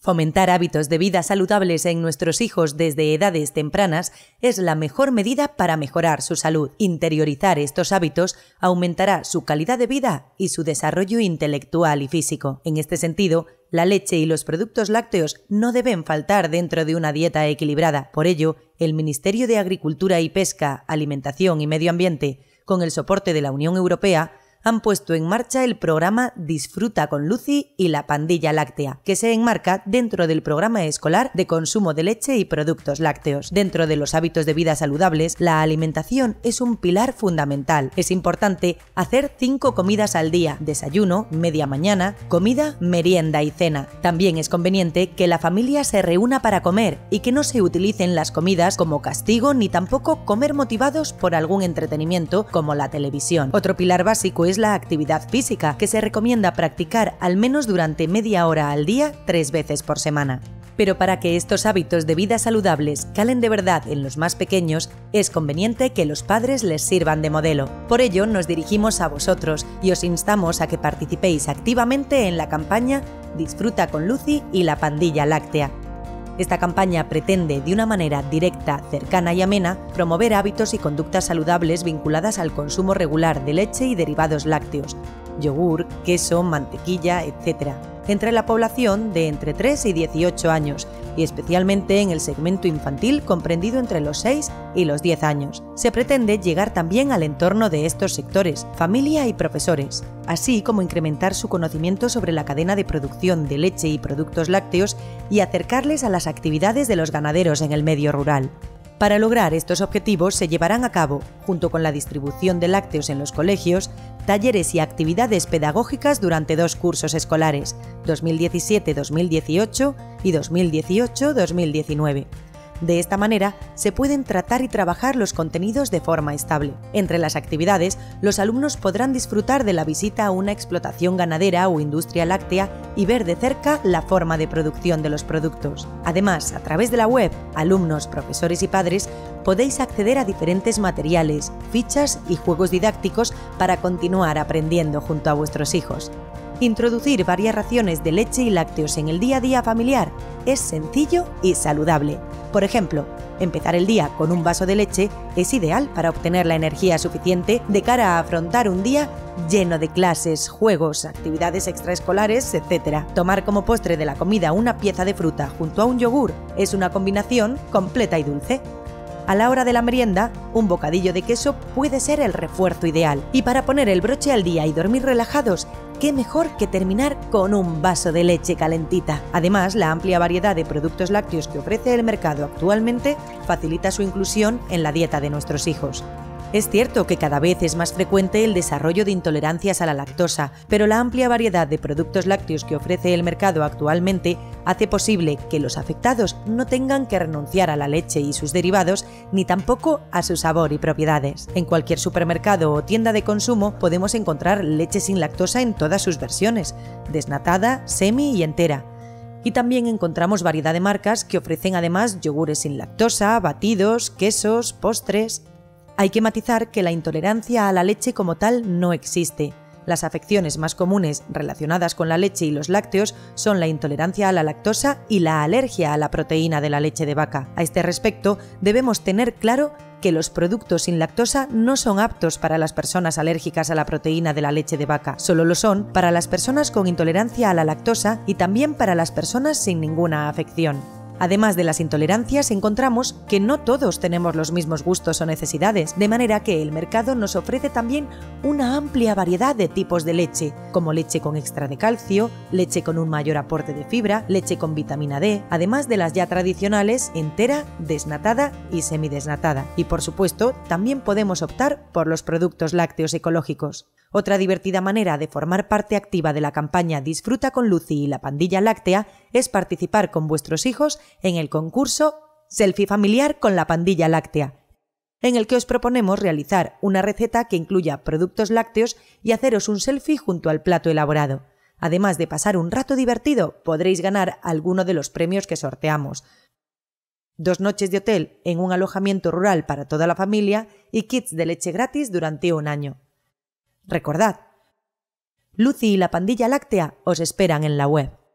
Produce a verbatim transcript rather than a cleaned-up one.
Fomentar hábitos de vida saludables en nuestros hijos desde edades tempranas es la mejor medida para mejorar su salud. Interiorizar estos hábitos aumentará su calidad de vida y su desarrollo intelectual y físico. En este sentido, la leche y los productos lácteos no deben faltar dentro de una dieta equilibrada. Por ello, el Ministerio de Agricultura y Pesca, Alimentación y Medio Ambiente, con el soporte de la Unión Europea, han puesto en marcha el programa Disfruta con Lucy y la Pandilla Láctea, que se enmarca dentro del programa escolar de consumo de leche y productos lácteos. Dentro de los hábitos de vida saludables, la alimentación es un pilar fundamental. Es importante hacer cinco comidas al día: desayuno, media mañana, comida, merienda y cena. También es conveniente que la familia se reúna para comer y que no se utilicen las comidas como castigo ni tampoco comer motivados por algún entretenimiento como la televisión. Otro pilar básico es la actividad física, que se recomienda practicar al menos durante media hora al día, tres veces por semana. Pero para que estos hábitos de vida saludables calen de verdad en los más pequeños, es conveniente que los padres les sirvan de modelo. Por ello, nos dirigimos a vosotros y os instamos a que participéis activamente en la campaña Disfruta con Lucy y la Pandilla Láctea. Esta campaña pretende, de una manera directa, cercana y amena, promover hábitos y conductas saludables vinculadas al consumo regular de leche y derivados lácteos, yogur, queso, mantequilla, etcétera, entre la población de entre tres y dieciocho años, y especialmente en el segmento infantil comprendido entre los seis y los diez años. Se pretende llegar también al entorno de estos sectores, familia y profesores, así como incrementar su conocimiento sobre la cadena de producción de leche y productos lácteos y acercarles a las actividades de los ganaderos en el medio rural. Para lograr estos objetivos se llevarán a cabo, junto con la distribución de lácteos en los colegios, talleres y actividades pedagógicas durante dos cursos escolares, dos mil diecisiete dos mil dieciocho y dos mil dieciocho dos mil diecinueve. De esta manera, se pueden tratar y trabajar los contenidos de forma estable. Entre las actividades, los alumnos podrán disfrutar de la visita a una explotación ganadera o industria láctea y ver de cerca la forma de producción de los productos. Además, a través de la web, alumnos, profesores y padres podéis acceder a diferentes materiales, fichas y juegos didácticos para continuar aprendiendo junto a vuestros hijos. Introducir varias raciones de leche y lácteos en el día a día familiar es sencillo y saludable. Por ejemplo, empezar el día con un vaso de leche es ideal para obtener la energía suficiente de cara a afrontar un día lleno de clases, juegos, actividades extraescolares, etcétera. Tomar como postre de la comida una pieza de fruta junto a un yogur es una combinación completa y dulce. A la hora de la merienda, un bocadillo de queso puede ser el refuerzo ideal. Y para poner el broche al día y dormir relajados, qué mejor que terminar con un vaso de leche calentita. Además, la amplia variedad de productos lácteos que ofrece el mercado actualmente facilita su inclusión en la dieta de nuestros hijos. Es cierto que cada vez es más frecuente el desarrollo de intolerancias a la lactosa, pero la amplia variedad de productos lácteos que ofrece el mercado actualmente hace posible que los afectados no tengan que renunciar a la leche y sus derivados, ni tampoco a su sabor y propiedades. En cualquier supermercado o tienda de consumo podemos encontrar leche sin lactosa en todas sus versiones, desnatada, semi y entera. Y también encontramos variedad de marcas que ofrecen además yogures sin lactosa, batidos, quesos, postres. Hay que matizar que la intolerancia a la leche como tal no existe. Las afecciones más comunes relacionadas con la leche y los lácteos son la intolerancia a la lactosa y la alergia a la proteína de la leche de vaca. A este respecto, debemos tener claro que los productos sin lactosa no son aptos para las personas alérgicas a la proteína de la leche de vaca, solo lo son para las personas con intolerancia a la lactosa y también para las personas sin ninguna afección. Además de las intolerancias, encontramos que no todos tenemos los mismos gustos o necesidades, de manera que el mercado nos ofrece también una amplia variedad de tipos de leche, como leche con extra de calcio, leche con un mayor aporte de fibra, leche con vitamina D, además de las ya tradicionales entera, desnatada y semidesnatada. Y por supuesto, también podemos optar por los productos lácteos ecológicos. Otra divertida manera de formar parte activa de la campaña Disfruta con Lucy y la Pandilla Láctea es participar con vuestros hijos en el concurso Selfie Familiar con la Pandilla Láctea, en el que os proponemos realizar una receta que incluya productos lácteos y haceros un selfie junto al plato elaborado. Además de pasar un rato divertido, podréis ganar alguno de los premios que sorteamos: dos noches de hotel en un alojamiento rural para toda la familia y kits de leche gratis durante un año. Recordad, Lucy y la Pandilla Láctea os esperan en la web.